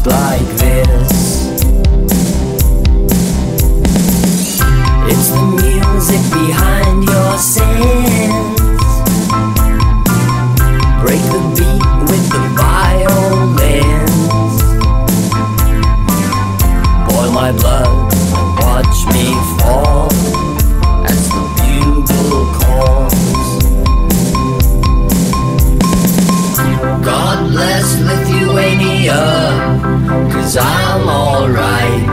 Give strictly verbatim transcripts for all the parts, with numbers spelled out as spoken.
just like this. It's the music behind your sins. Break the beat with the violins. Boil my blood and watch me fall as the bugle calls. God bless Lithuania, 'cause I'm alright.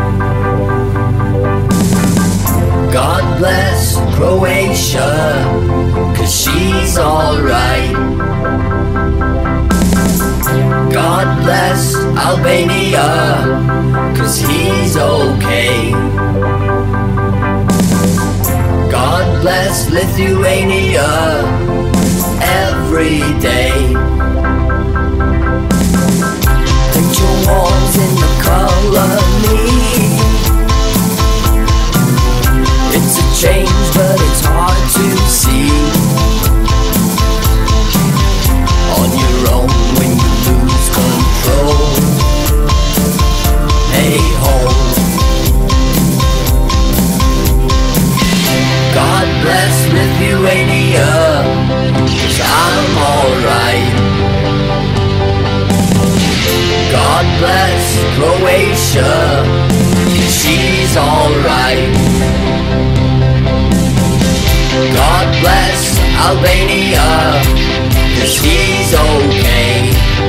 God bless Croatia, 'cause she's alright. God bless Albania, 'cause he's okay. God bless Lithuania every day. Paint your walls in the color me. It's a change, but it's hard to see. On your own when you lose control. Hey ho. God bless Lithuania, 'cause I'm alright. God bless Croatia, 'cause she's alright. God bless Albania, 'cause he's okay.